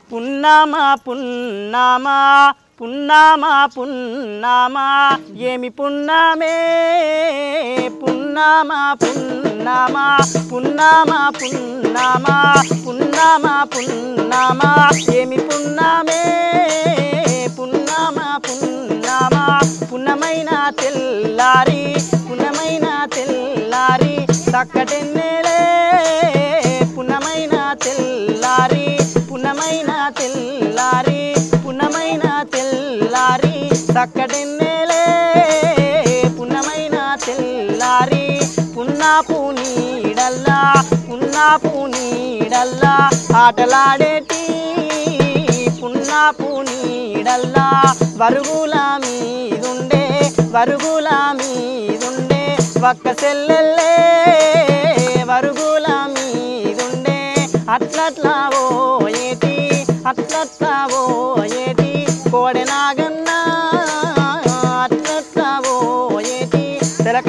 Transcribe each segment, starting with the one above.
పున్నామా పున్నామా పున్నామా పున్నామా ఏమి పున్నామే పున్నామా పున్నామా పున్నామా పున్నామా పున్నామా పున్నామా ఏమి పున్నామే పున్నామా పున్నామా పున్నమైన తెల్లారి పున్నమైన తెల్లారి చక్కటెన్నెలే పున్నమైన తెల్లారి పున్నమైన తెల్లారి పున్నమైన తెల్లారి చక్కటెన్నెలే పున్నమైన తెల్లారి పున్నాపు నీడల్లా ఆటలాడేటి పున్నాపు నీడల్లా వరుగుల మీదుండే ఒక్క సెల్లెల్లే వరుగుల మీదుండే అట్లట్లా ఓ ఏటి కోడెనాగన్నా అట్లట్లా ఓ ఏటి తెలక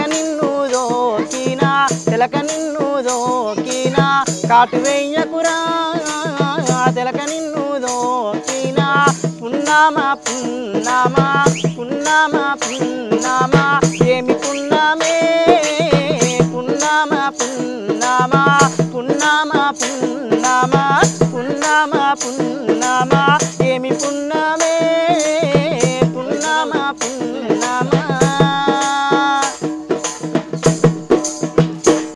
నిన్ను దోకినా కాటు వెయ్యకురా తెలక నిన్ను దోకినా పున్నామా పున్నామా పున్నామా పున్నామా ఏమి పున్నామే పున్నామా పున్నామా పున్నామా పున్నామా పున్నామా పున్నామా ఏమి పున్నా